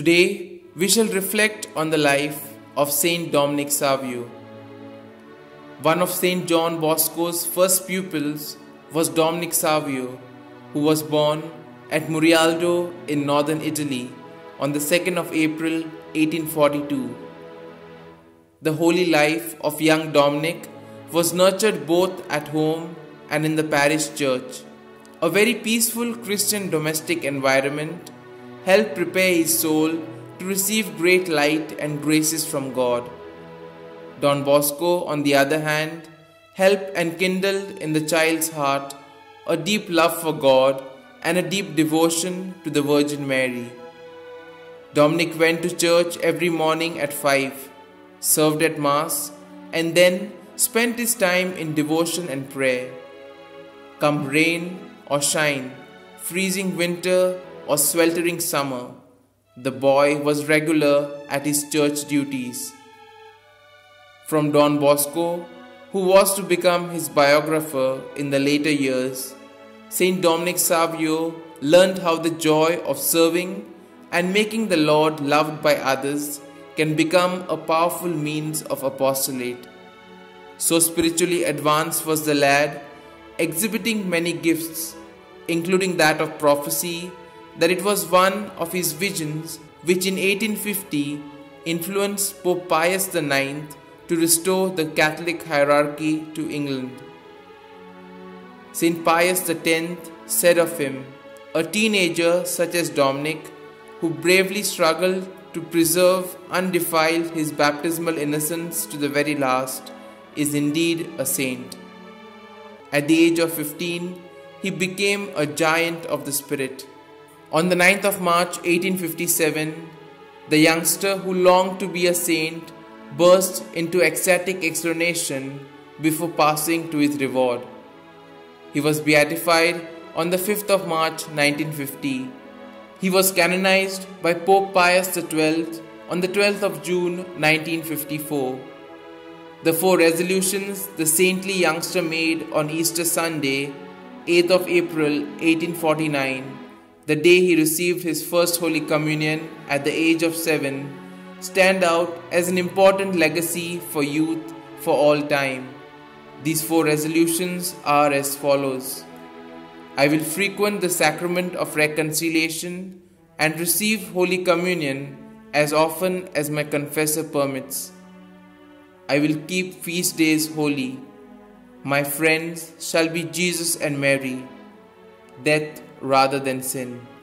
Today, we shall reflect on the life of Saint Dominic Savio. One of Saint John Bosco's first pupils was Dominic Savio, who was born at Murialdo in northern Italy on the 2nd of April 1842. The holy life of young Dominic was nurtured both at home and in the parish church. A very peaceful Christian domestic environment helped prepare his soul to receive great light and graces from God. Don Bosco, on the other hand, helped and kindled in the child's heart a deep love for God and a deep devotion to the Virgin Mary. Dominic went to church every morning at 5, served at Mass, and then spent his time in devotion and prayer. Come rain or shine, freezing winter or sweltering summer, the boy was regular at his church duties. From Don Bosco, who was to become his biographer in the later years, Saint Dominic Savio learned how the joy of serving and making the Lord loved by others can become a powerful means of apostolate. So spiritually advanced was the lad, exhibiting many gifts, including that of prophecy, that it was one of his visions which in 1850 influenced Pope Pius IX to restore the Catholic hierarchy to England. Saint Pius X said of him, "A teenager such as Dominic, who bravely struggled to preserve undefiled his baptismal innocence to the very last, is indeed a saint." At the age of 15, he became a giant of the spirit. On the 9th of March 1857, the youngster who longed to be a saint burst into ecstatic exclamation before passing to his reward. He was beatified on the 5th of March 1950. He was canonized by Pope Pius XII on the 12th of June 1954. The 4 resolutions the saintly youngster made on Easter Sunday, 8th of April 1849, the day he received his first Holy Communion at the age of 7, stand out as an important legacy for youth for all time. These 4 resolutions are as follows: I will frequent the sacrament of reconciliation and receive Holy Communion as often as my confessor permits. I will keep feast days holy. My friends shall be Jesus and Mary, death rather than sin.